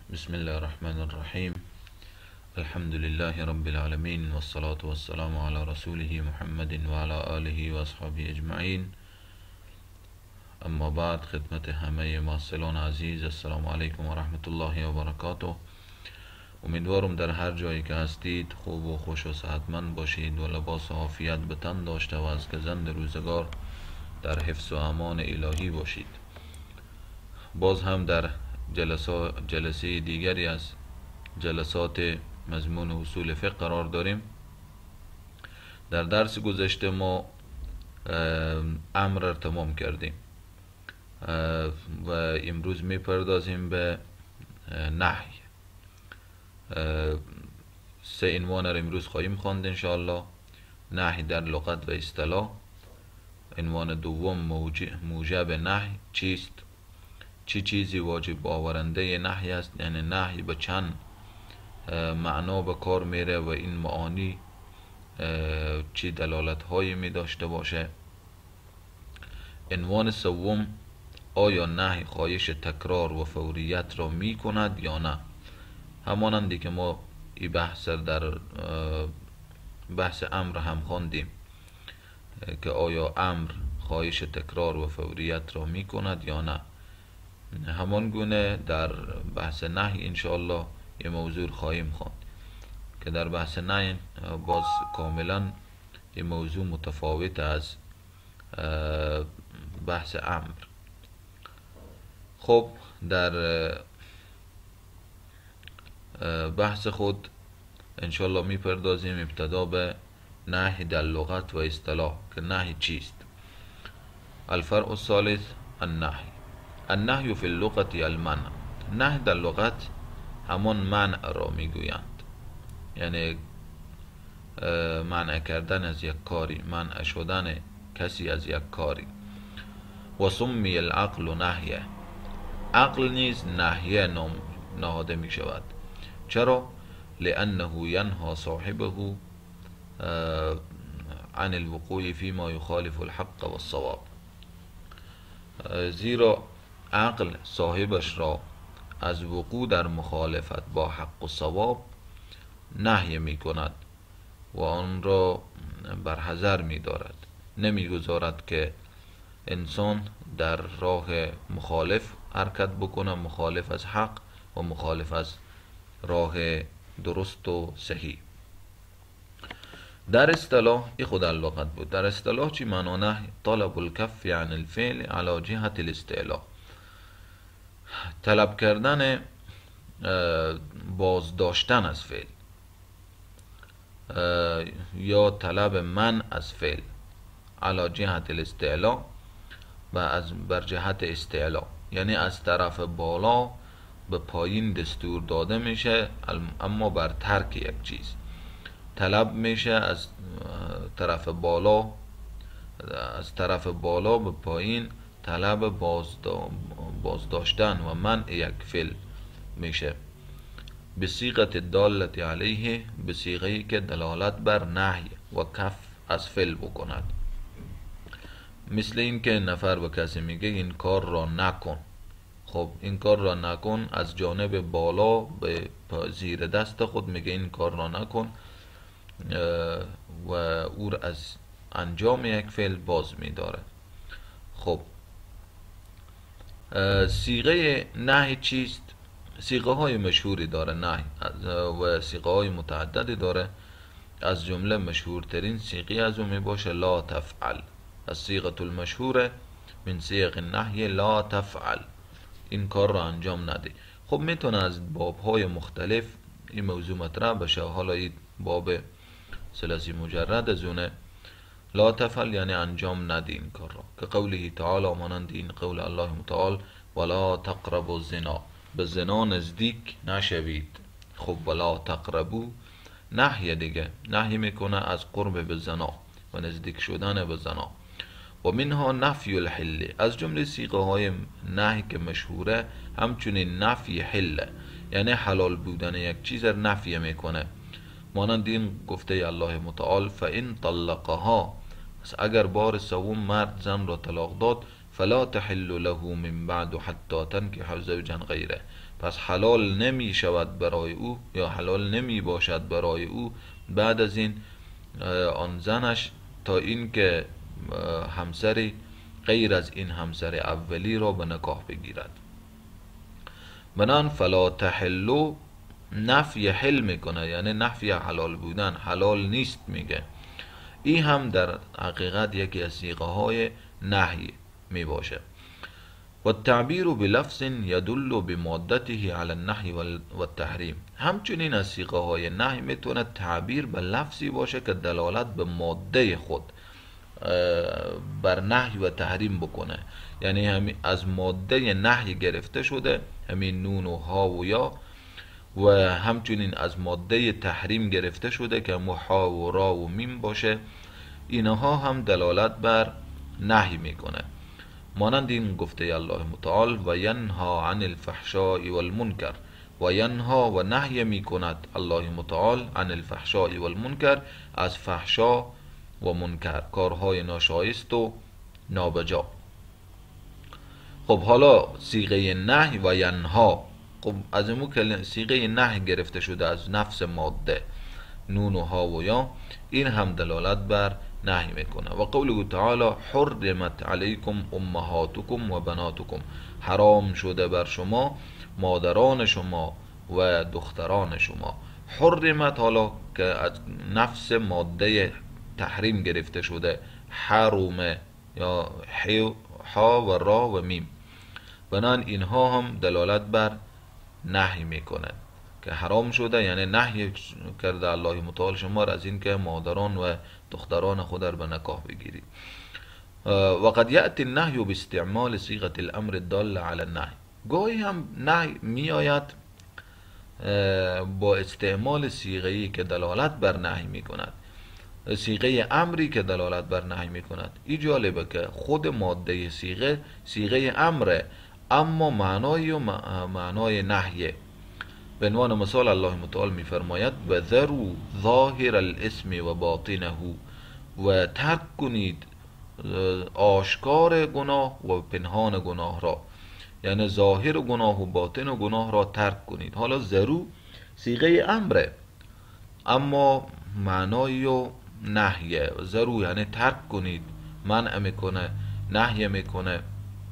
بسم الله الرحمن الرحیم. الحمد لله رب العالمین والصلاة والسلام علی رسوله محمد و علی آله و اصحابه اجمعین. اما بعد، خدمت همه محصلان عزیز السلام علیکم و رحمت الله و برکاته. امیدوارم در هر جایی که هستید خوب و خوش و صحتمند باشید و لباس عافیت به تن داشته و از گزند روزگار در حفظ و امان الهی باشید. باز هم در جلسه دیگری از جلسات مضمون اصول فقه قرار داریم. در درس گذشته ما امر را تمام کردیم و امروز میپردازیم به نهی. سه عنوان را امروز خواهیم خواند انشاءالله. نهی در لغت و اصطلاح. عنوان دوم موجب نهی چیست؟ چه چیزی واجب آورنده نهی است؟ یعنی نهی به چند معنا به کار میره و این معانی چه دلالت هایی می داشته باشه. عنوان سوم، آیا نهی خواهش تکرار و فوریت را می کند یا نه؟ همانندی که ما این بحث در بحث امر هم خواندیم که آیا امر خواهش تکرار و فوریت را می کند یا نه، همان گونه در بحث نهی انشاءالله یه موضوع خواهیم خواند که در بحث نهی باز کاملا یه موضوع متفاوت از بحث امر. خب در بحث خود انشاءالله میپردازیم ابتدا به نهی در لغت و اصطلاح که نهی چیست. الفرع الثالث النهی. النهی فی اللغت المنع. نهی در لغت همان منع را میگویند، یعنی منع کردن از یک کاری، منع شدن کسی از یک کاری. و سمی العقل نهیه. عقل نیز نهیه نام نهاده می شود. چرا؟ لأنه ینها صاحبه عن الوقوع فيما يخالف الحق والصواب. زیرا عقل صاحبش را از وقوع در مخالفت با حق و صواب نهی می کند و آن را بر حذر می دارد. نمی گذارد که انسان در راه مخالف حرکت بکنه، مخالف از حق و مخالف از راه درست و صحیح. در اصطلاح این خود اللغت بود. در اصطلاح چی معنا نهی؟ طلب الکف عن الفعل على جهت الاستعلاء. طلب کردن بازداشتن از فعل یا طلب من از فعل علی جهت الاستعلاء و از بر جهت استعلاء، یعنی از طرف بالا به پایین دستور داده میشه اما بر ترک یک چیز. طلب میشه از طرف بالا به پایین طلب بازداشتن و منع یک فعل میشه به صیغت دالت علیه، به صیغه‌ای که دلالت بر نهی و کف از فعل بکند. مثل این که نفر به کسی میگه این کار را نکن. خب این کار را نکن از جانب بالا به زیر دست خود میگه این کار را نکن و او از انجام یک فعل باز میداره. خب صیغه نهی چیست؟ صیغه های مشهوری داره نهی و صیغه های متعددی داره. از جمله مشهورترین صیغه از اون می باشه لا تفعل. از صیغه المشهوره من صیغ النهی لا تفعل، این کار را انجام نده. خب میتونه از باب های مختلف این موضوع مطرح بشه. حالا این باب ثلاثی مجرد از اونه. لا تفعل یعنی انجام ندی این کار را، که قوله تعالی مانند این قول الله متعال ولا تقربوا الزنا، به زنا نزدیک نشوید. خب ولا تقربوا نهی دیگه، نهی میکنه از قرب به زنا و نزدیک شدن به زنا. و منها نفی الحل. از جمله صیغه های نهی که مشهوره همچنین نفی حل، یعنی حلال بودن یک چیز را نفی میکنه. مانند این گفته الله متعال فإن طلقها، اگر بار سوم مرد زن را طلاق داد فلا تحل له من بعد حتی تنکح زوجا غیره، پس حلال نمی شود برای او یا حلال نمی باشد برای او بعد از این آن زنش تا اینکه همسری غیر از این همسر اولی را به نکاح بگیرد. بنان فلا تحلو نفی حل میکنه، یعنی نفی حلال بودن، حلال نیست میگه. این هم در حقیقت یکی از صیغه های نهی می باشه. و التعبیر بلفظ یدل بمادته علی النهی و التحریم، همچنین از صیغه های نهی میتونه تعبیر به لفظی باشه که دلالت به ماده خود بر نهی و تحریم بکنه، یعنی همین از ماده نهی گرفته شده، همین نون و ها و یا، و همچنین از ماده تحریم گرفته شده که ها و را و میم باشه. اینها هم دلالت بر نهی میکنه. مانند این گفته الله متعال و ینها عن الفحشاء والمنکر، و ینها و نهی میکند الله متعال عن الفحشاء والمنکر، از فحشا و منکر، کارهای ناشایست و نابجا. خب حالا صیغه نهی و ینها، خب از امو صیغه نهی گرفته شده از نفس ماده نون و ها و یا، این هم دلالت بر نهی میکنه. و قوله تعالی حرمت علیکم امهاتکم و بناتکم، حرام شده بر شما مادران شما و دختران شما. حرمت حالا که از نفس ماده تحریم گرفته شده، حرمه یا ها و را و میم، بنان اینها هم دلالت بر نهی میکنه که حرام شده، یعنی نهی کرده الله متعال شما از این که مادران و دختران خود را به نکاح بگیرید. و قد یأتی النهی باستعمال صیغه الامر الدال علی النهی، گاهی هم نهی می آید با استعمال صیغه‌ای که دلالت بر نهی می کند، صیغه امری که دلالت بر نهی می کند. این جالبه که خود ماده صیغه امره، اما معنای نهیه. به عنوان مثال الله متعال می فرماید و ذروا ظاهر الاسم و باطنه، و ترک کنید آشکار گناه و پنهان گناه را، یعنی ظاهر گناه و باطن گناه را ترک کنید. حالا ذرو صیغه امره اما معنای و نهیه. ذرو یعنی ترک کنید، منع میکنه، نهی میکنه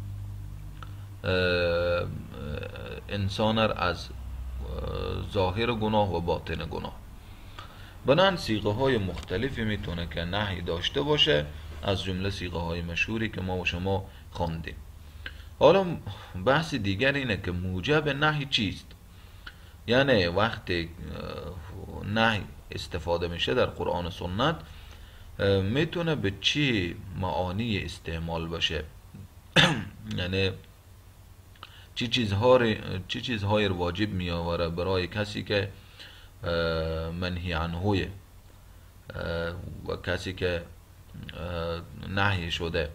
انسان از ظاهر گناه و باطن گناه. بنان صیغه های مختلفی میتونه که نهی داشته باشه، از جمله صیغه های مشهوری که ما و شما خواندیم. حالا بحث دیگر اینه که موجب نهی چیست، یعنی وقتی نهی استفاده میشه در قرآن و سنت میتونه به چی معانی استعمال بشه یعنی چی چیزهای رو واجب می آوره برای کسی که منهی عنهوه و کسی که نهی شده،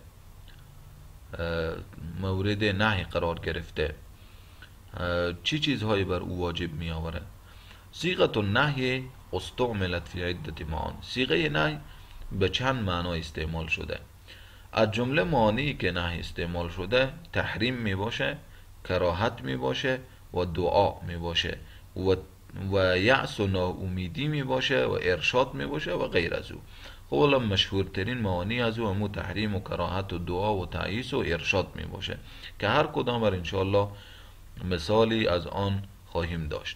مورد نهی قرار گرفته، چی چیزهایی بر او واجب می آوره. صیغه النهی استعملت فی عدة معانی، صیغه نهی به چند معنا استعمال شده. از جمله معانی که نهی استعمال شده تحریم می باشه، کراهت می باشه و دعا می باشه و یأس و ناامیدی می باشه و ارشاد می باشه و غیر از او. خب حالا مشهورترین معانی از او همون تحریم و کراهت و دعا و تعییس و ارشاد می باشه که هر کدام بر انشاءالله مثالی از آن خواهیم داشت.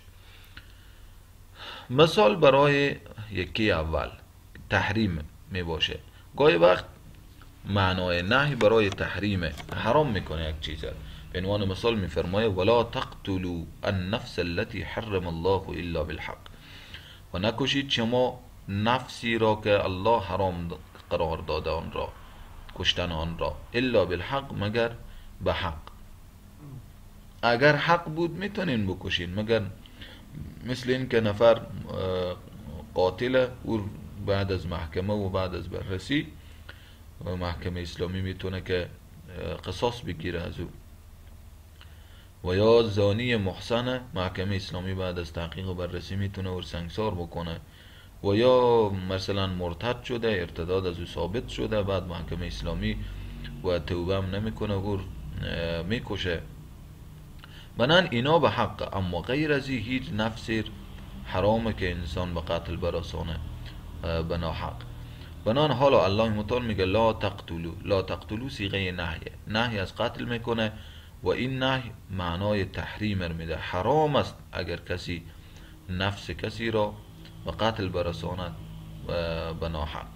مثال برای یکی اول تحریم می باشه. گاهی وقت معنای نهی برای تحریم، حرام میکنه یک چیز. به عنوان مثال میفرمایه ولا تقتلوا النفس التي حرم الله الا بالحق، و نکشید شما نفسی را که الله حرام قرار داده آن را، کشتن آن را، الا بالحق مگر به حق. اگر حق بود میتونین بکشین، مگر مثل این که نفر قاتل او بعد از محکمه و بعد از بررسی و محکمه اسلامی میتونه که قصاص بگیره از او، و یا زانی محسنه محکمه اسلامی بعد از تحقیق و بررسی میتونه او سنگسار بکنه، و یا مثلا مرتد شده، ارتداد از او ثابت شده، بعد محکمه اسلامی و توبه هم نمیکنه او میکشه. بنان اینا به حق، اما غیر از هیچ نفسی حرامه که انسان به قتل برسانه به ناحق. بنان حالا الله متعال میگه لا تقتلو. لا تقتلو صیغه نهیه، نهی از قتل میکنه و این نهی معنای تحریم میده. حرام است اگر کسی نفس کسی را به قتل برساند به ناحق.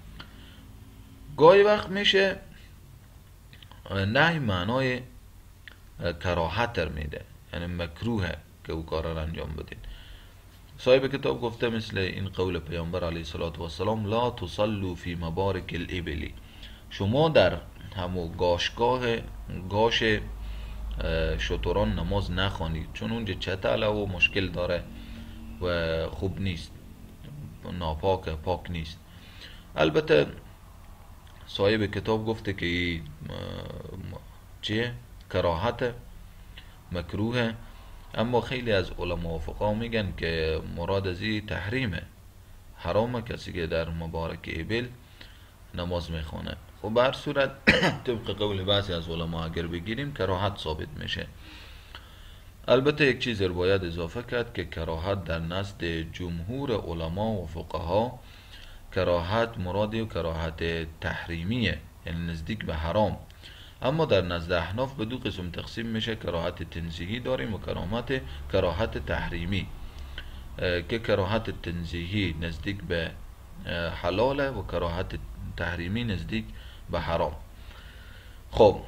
گاهی وقت میشه نهی معنای کراهت میده، یعنی مکروهه که او کار را انجام بدین. صاحب کتاب گفته مثل این قول پیامبر علیه الصلاة و السلام لا تصلوا فی مبارک الابل، شما در همو گاش شتران نماز نخوانید، چون اونجا چتله و مشکل داره و خوب نیست، ناپاکه، پاک نیست. البته صاحب کتاب گفته که چیه؟ کراهت، مکروه، اما خیلی از علما و فقها میگن که مراد از این تحریمه، حرامه کسی که در مبارک ابل نماز میخونه. خب به هر صورت طبق قول بعضی از علما اگر بگیریم کراهت ثابت میشه. البته یک چیز رو باید اضافه کرد که کراهت در نزد جمهور علما و فقها کراهت مرادی و کراهت تحریمیه، یعنی نزدیک به حرام. اما در نزد احناف به دو قسم تقسیم میشه، کراهت تنزیهی داریم و کراهت تحریمی، که کراهت تنزیهی نزدیک به حلاله و کراهت تحریمی نزدیک به حرام. خب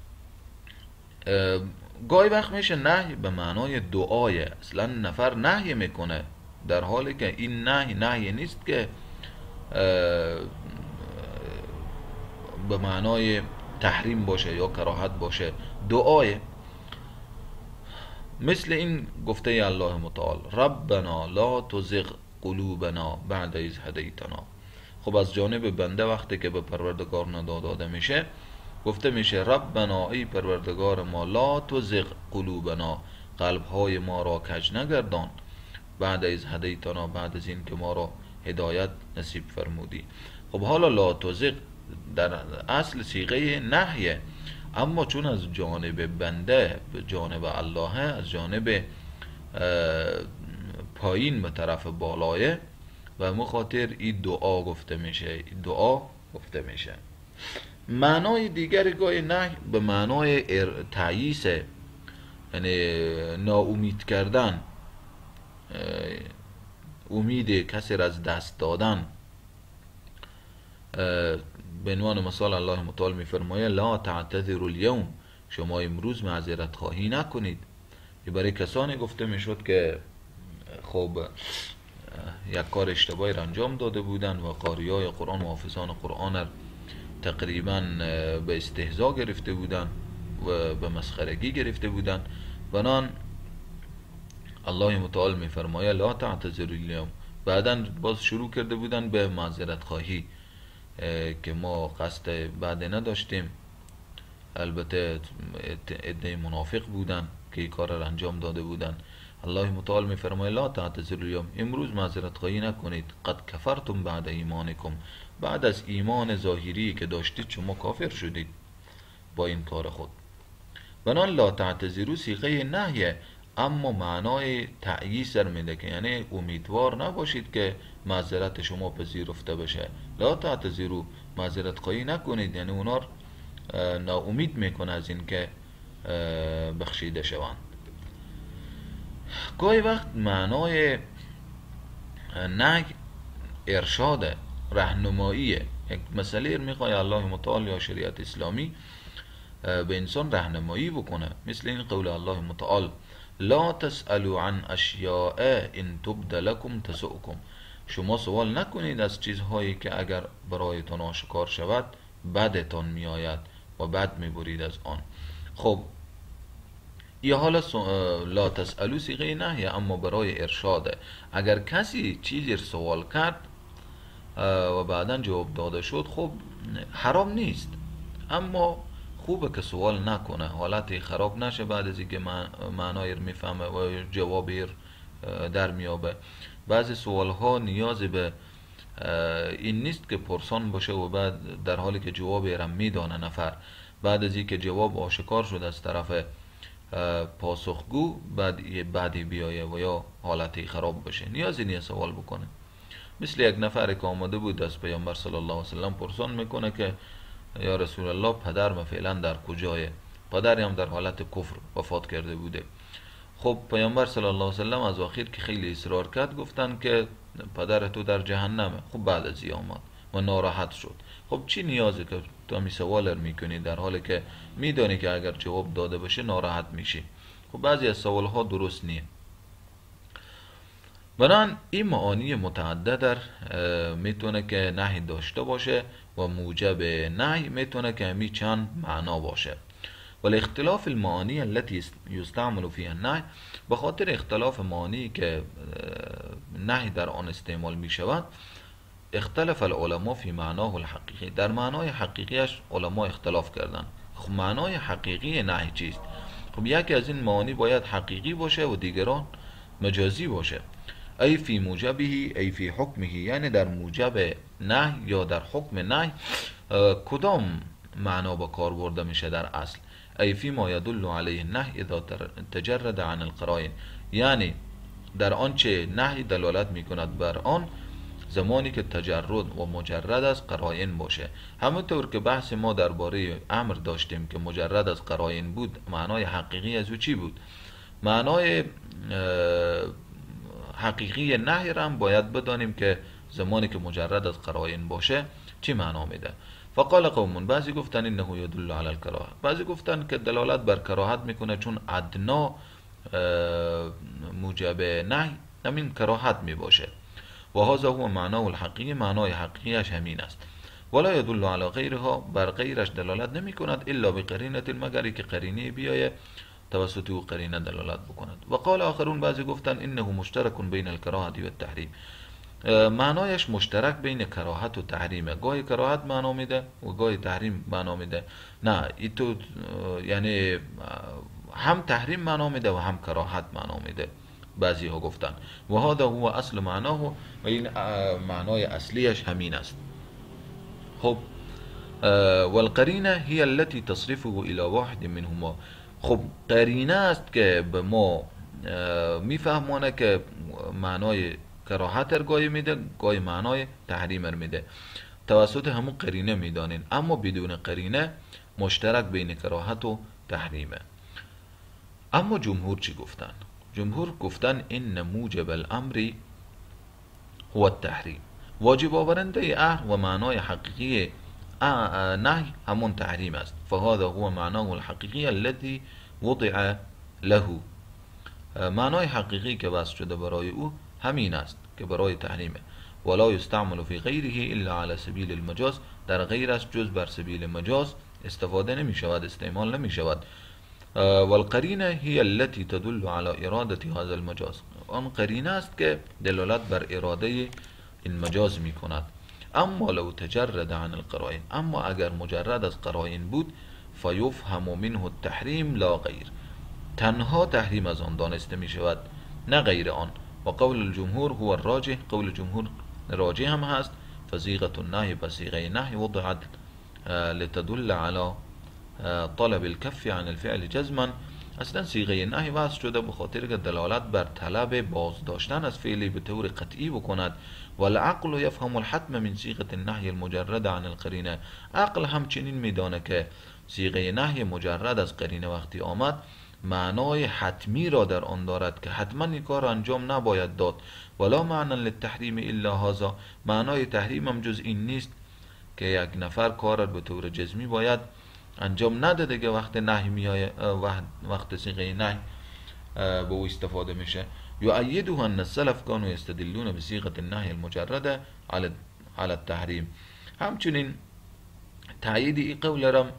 گاهی وقت میشه نهی به معنای دعای، اصلا نفر نهی میکنه در حالی که این نهی نیست که به معنای تحریم باشه یا کراهت باشه، دعای. مثل این گفته الله متعال ربنا لا تزغ قلوبنا بعد اذ هدیتنا. خب از جانب بنده وقتی که به پروردگار ندا داده میشه گفته میشه ربنا، ای پروردگار ما، لا تزغ قلوبنا، قلبهای ما را کج نگردان، بعد از هدیتنا، بعد از این که ما را هدایت نصیب فرمودی. خب حالا لا تزغ در اصل صیغه نهیه، اما چون از جانب بنده به جانب الله، از جانب پایین به طرف بالایه، و مخاطر این دعا گفته میشه. معنای دیگر گاهی نهی به معنای تعییس، یعنی ناامید کردن، امید کسی را از دست دادن. به عنوان مثال الله متعال میفرماید لا تعتذروا اليوم، شما امروز معذرت خواهی نکنید. برای کسانی گفته میشد که خب یک کار اشتباهی را انجام داده بودن و قاریای قرآن و حافظان قرآن را تقریبا به استهزا گرفته بودن و به مسخرگی گرفته بودن. بنان الله متعال میفرماید لا تعتذروا اليوم، بعداً باز شروع کرده بودن به معذرت خواهی که ما قصد بعد نداشتیم. البته عده منافق بودن که این کار را انجام داده بودن. الله متعال میفرماید لا تعتذروا اليوم، امروز معذرت خواهی نکنید، قد کفرتم بعد ایمانکم، بعد از ایمان ظاهری که داشتید شما کافر شدید با این کار خود. بنان لا تعتذروا صیغه نهیه، اما معنای تعییس در میده که یعنی امیدوار نباشید که معذرت شما پذیرفته بشه. لا تعتذروا، معذرت خواهی نکنید، یعنی اونا ناامید میکنه از این که بخشیده شوند. گاهی وقت معنای نهی ارشاد، راهنماییه. یک مسئله میخوای الله متعال یا شریعت اسلامی به انسان راهنمایی بکنه، مثل این قول الله متعال لا تسألوا عن اشیاء ان تبد لكم تسؤكم، شما سوال نکنید از چیزهایی که اگر برایتان آشکار شود بدتان میآید و بد میبرید از آن. خب یا حالا لا تسألوا صیغه نهیه اما برای ارشاده. اگر کسی چیزی سوال کرد و بعدا جواب داده شد، خب حرام نیست، اما خوبه که سوال نکنه، حالت خراب نشه بعد از اینکه معنای رو میفهمه و جوابی در میابه. بعضی سوال ها نیاز به این نیست که پرسان باشه و بعد در حالی که جوابی رو میدانه نفر، بعد از اینکه جواب آشکار شد از طرف پاسخگو بعدی بیایه و یا حالتی خراب بشه، نیازی نیست سوال بکنه. مثل یک نفر که آمده بود از پیامبر صلی الله علیه وسلم پرسان میکنه که یا رسول الله پدرم فعلا در کجایه؟ پدری هم در حالت کفر وفات کرده بوده. خب پیامبر صلی الله علیه وسلم از آخر که خیلی اصرار کرد گفتن که پدر تو در جهنمه. خب بعد از آمد و ناراحت شد. خب چی نیازه که تو می سوال میکنی در حالی که میدانی که اگر جواب داده بشه ناراحت میشی؟ خب بعضی از سوال ها درست نیه. بنابراین این معانی متعدد میتونه که نهی داشته باشه و موجب نهی میتونه که همی چند معنا باشه. ولی اختلاف المعانی التي يستعمل فيها النهي، به خاطر اختلاف معانی که نهی در آن استعمال می شود، اختلاف العلماء فی معناه الحقیقی، در معنای حقیقیش علما اختلاف کردن. خب معنای حقیقی نهی چیست؟ خب یکی از این معانی باید حقیقی باشه و دیگران مجازی باشه. ای فی موجبه ای فی حکمه، یعنی در موجب نهی یا در حکم نهی کدام معنا به کار برده میشه در اصل. ای فی ما یدل علیه النهی اذا تجرد عن القرائن، یعنی در آنچه نهی دلالت میکند بر آن زمانی که تجرد و مجرد از قرائن باشه. همونطور که بحث ما درباره امر داشتیم که مجرد از قرائن بود، معنای حقیقی از او چی بود؟ معنای حقیقی نهی را هم باید بدانیم که زمانی که مجرد از قرائن باشه چی معنا میده. فقال قوم، بعضی گفتن انه یدل علی الکراهه، بعضی گفتن که دلالت بر کراهت میکنه چون ادنا موجب نهی همین کراهت میباشه. و هذا هو معناه الحقیقی، معنای حقیقیش همین است. ولا یدل علی غیرها، بر غیرش دلالت نمیکند الا بقرینه، مگر که قرینه بیایه توسط او قرینه دلالت بکند. و قال آخرون، بعضی گفتن انه مشترک بین الکراهه و التحریم، معنایش مشترک بین کراهت و تحریمه. گاهی کراهت معنا میده و گاهی تحریم معنا میده. نه این تو یعنی هم تحریم معنا میده و هم کراهت معنا میده. بعضی ها گفتن و هذا هو اصل معناه، و این معنای اصلیش همین است. خب والقرینه هی التي تصرفه الى واحد منهما، خب قرینه است که به ما میفهمونه که معنای کراهت گاهی میده، گاهی معنای تحریم میده. توسط همون قرینه میدانین، اما بدون قرینه مشترک بین کراهت و تحریمه. اما جمهور چی گفتن؟ جمهور گفتن این موجب الامر هو التحریم، واجب آورنده امر و معنای حقیقی نهی همون تحریم است. فهذا هو معناه الحقیقی الذي وضع له، معنای حقیقی که بس شده برای او همین است که برای تحریمه. ولا یستعمل فی غیره الا على سبیل المجاز، در غیرش جز بر سبیل مجاز استفاده نمی شود، استعمال نمی شود. والقرینه هی التي تدل على اراده هذا المجاز، آن قرینه است که دلالت بر اراده این مجاز می کند. اما لو تجرد عن القرائن، اما اگر مجرد از قرائن بود، فیفهم منه التحریم لا غیر، تنها تحریم از آن دانسته می شود نه غیر آن. و قول الجمهور هو الراجح، قول جمهور راجح هم هست. فصیغه النهی، بصیغه نهی وضعت لتدل على طلب الكف عن الفعل جزما، اصلا صیغه نهی وضع شده به خاطر که دلالت بر طلب باز داشتن از فعلی به طور قطعی بکند. والعقل یفهم الحتم من صیغه النهی المجرد عن القرینه، عقل همچنین میدانه که صیغه نهی مجرد از قرینه وقتی آمد معنای حتمی را در آن دارد که حتما این کار انجام نباید داد. ولا معنی للتحریم الا هذا، معنای تحریم هم جز این نیست که یک نفر کار به طور جزمی باید انجام نده دیگه وقت نهی میایه، وقت صیغه نهی به او استفاده میشه. یؤیده ان السلف كانوا يستدلون بصيغه النهي المجرده على التحریم، همچنین تایید این قول رم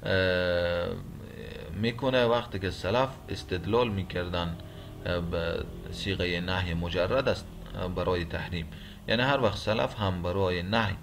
میکنه وقتی که سلف استدلال میکردن به صیغه نهی مجرد است برای تحریم. یعنی هر وقت سلف هم برای نهی،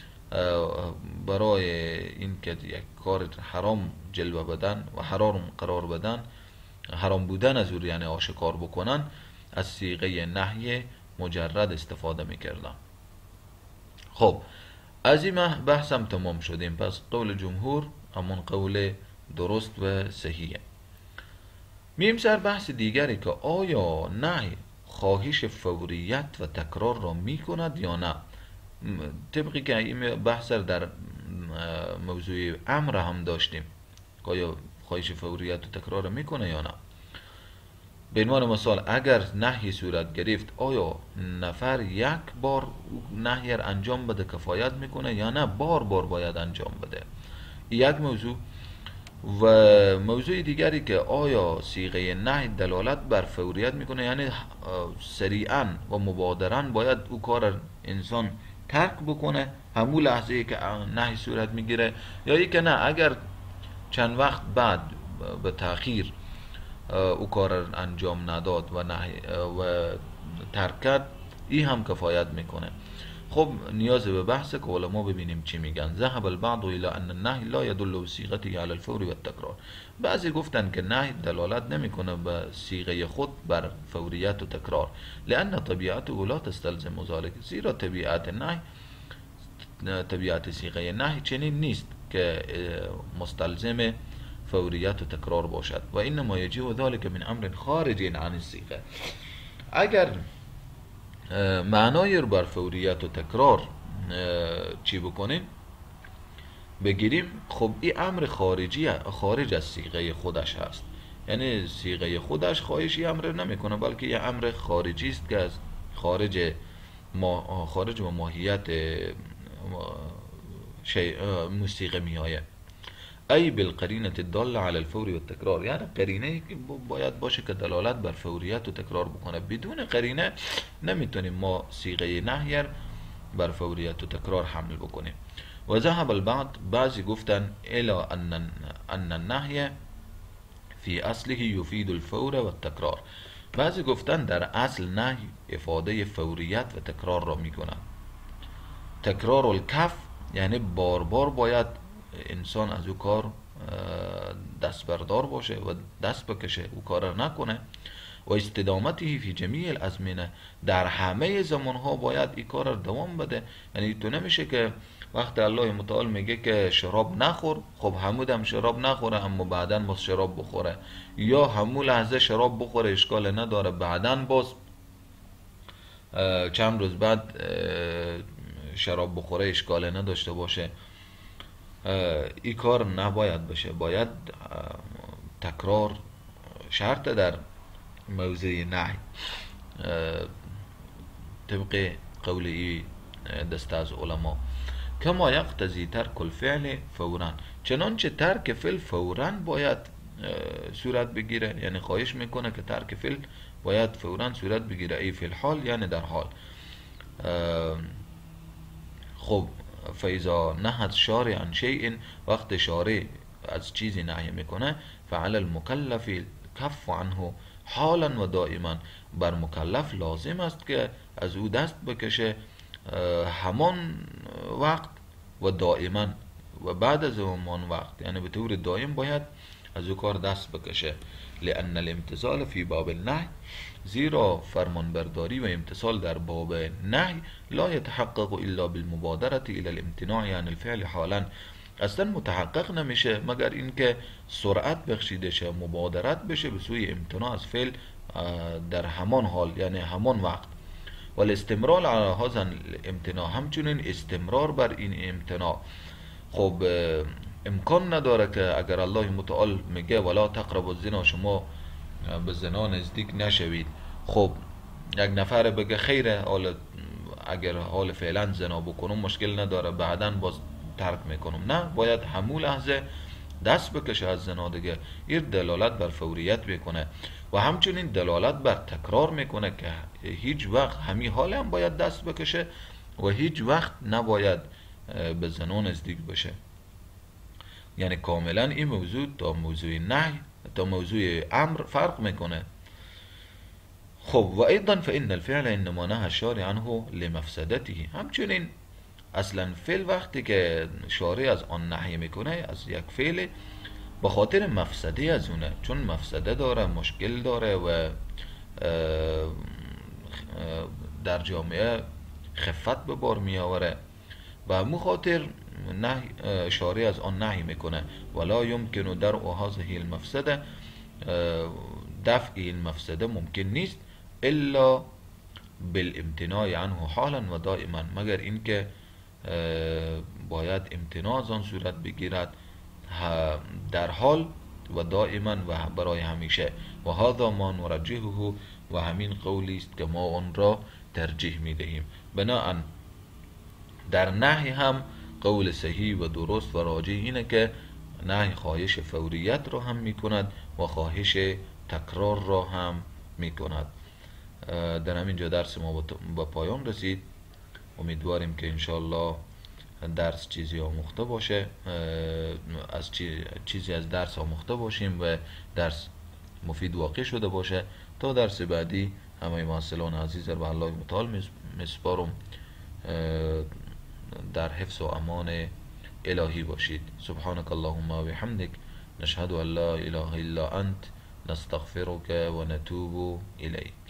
برای این که یک کار حرام جلوه بدن و حرام قرار بدن، حرام بودن از او یعنی آشکار بکنن، از صیغه نهی مجرد استفاده میکردن. خب از این بحثم تمام شدیم. پس قول جمهور همون قول درست و صحیحه. میم سر بحث دیگری که آیا نهی خواهش فوریت و تکرار را می کند یا نه. طبقی که این بحث در موضوع امر هم داشتیم، آیا خواهش فوریت و تکرار میکنه یا نه. به عنوان مثال اگر نهی صورت گرفت، آیا نفر یک بار نهی را انجام بده کفایت میکنه یا نه بار بار باید انجام بده. یک موضوع. و موضوع دیگری که آیا صیغه نهی دلالت بر فوریت میکنه، یعنی سریعا و مبادرا باید او کار انسان ترک بکنه همون لحظه ای که نهی صورت میگیره، یا ای که نه اگر چند وقت بعد به تأخیر او کار انجام نداد و ترک کرد، این هم کفایت میکنه. خب نیاز به بحث که علما ببینیم چی میگن. ذهب البعض الى ان النهی لا يدل بصيغته على الفور والتکرار. بعضی گفتن که نهی دلالت نمیکنه به صیغه خود بر فوریت و تکرار، لان طبیعته لا تستلزم ذلك، زیرا طبیعت صیغه نهی چنین نیست که مستلزم فوریت و تکرار باشد. و انما یجب ذلك من امر خارج عن الصیغه. اگر معنای رو بر فوریت و تکرار چی بکنیم بگیریم، خب این امر خارج از صیغه خودش هست، یعنی صیغه خودش خواهشی امر نمیکنه، بلکه یه امر خارجی است که از خارج و ماهیت موسیقی میآید. ای بالقرینه الداله علی الفور و التکرار، یعنی قرینه که باید باشه که دلالت بر فوریت و تکرار بکنه. بدون قرینه نمیتونیم ما صیغه نهی بر فوریت و تکرار حمل بکنیم. و ذهب البعض، بعضی گفتن الی ان النهی فی اصله یفید الفور و التکرار. بعضی گفتن در اصل نهی افاده فوریت و تکرار را میکنه. تکرار الکف یعنی بار بار باید انسان از او کار دست بردار باشه و دست بکشه، او کار را نکنه. و استدامتی فی جمیع الازمنه، در همه زمان ها باید این کار را دوام بده. یعنی تو نمیشه که وقتی الله متعال میگه که شراب نخور، خب همودم شراب نخوره اما بعداً باز شراب بخوره، یا همون لحظه شراب بخوره اشکال نداره بعداً باز چند روز بعد شراب بخوره اشکال نداشته باشه. این کار نباید بشه، باید تکرار شرط در موضوع نهی طبق قول ای دسته از علما. کما یقتضی ترک الفعل فورا، چنانچه ترک فعل فورا باید صورت بگیره، یعنی خواهش میکنه که ترک فعل باید فورا صورت بگیره. ای فی الحال یعنی در حال. خب فاذا نهت شارع عن شیء، وقت شارع از چیزی نهی میکنه، فعل المکلف کف عنه حالا و دائما، بر مکلف لازم است که از او دست بکشه همان وقت و دائما و بعد از همان وقت، یعنی به طور دائم باید از او کار دست بکشه. لأن الامتثال فی باب النهی، زیرا فرمانبرداری و امتثال در باب نهی لا يتحقق الا بالمبادره الى الامتناع عن الفعل حالا، اصلا متحقق نمیشه مگر اینکه سرعت بخشیده شه، مبادرت بشه به سوی امتناع از فعل در همان حال، یعنی همان وقت. والاستمرار علی هذا الامتناع، همچنین استمرار بر این امتناع. خب امکان نداره که اگر الله متعال میگه ولا تقربوا الزنا، شما به زنا نزدیک نشوید، خب یک نفر بگه خیره حال اگر حال فعلا زنا بکنم مشکل نداره بعداً باز ترک میکنم، نه، باید همون لحظه دست بکشه از زنا دیگه. این دلالت بر فوریت میکنه و همچنین دلالت بر تکرار میکنه که هیچ وقت همین حال هم باید دست بکشه و هیچ وقت نباید به زنا نزدیک بشه. یعنی کاملا این موضوع تا موضوع نهی تا موضوع امر فرق میکنه. خب و ایضا فإن الفعل انما نهى الشارع عنه لمفسدته، همچنین اصلا فعل وقتی که شارع از آن نهی میکنه از یک فعل به خاطر مفسده از اونه، چون مفسده داره، مشکل داره و در جامعه خفت به بار می آوره و همون خاطر شارع از آن نهی میکنه. ولا یمکن درء هذه المفسده، دفع این مفسده ممکن نیست الا بالامتناع عنه حالا و دائما، مگر اینکه باید امتناع از آن صورت بگیرد در حال و دائما و برای همیشه. و هذا ما نرجحه، و همین قولی است که ما آن را ترجیح می دهیم. بناهن در نهی هم قول صحیح و درست و راجح اینه که نهی خواهش فوریت را هم می کند و خواهش تکرار را هم می کند. در همین جا درس ما به پایان رسید. امیدواریم که انشالله درس چیزی آموخته باشه، از چیزی از درس آموخته باشیم و درس مفید واقع شده باشه. تا درس بعدی همه محصلان عزیز را به الله متعال میسپارم. در حفظ و امان الهی باشید. سبحانك اللهم و بحمدك، نشهد ان لا اله الا انت، نستغفرك و نتوب الیک.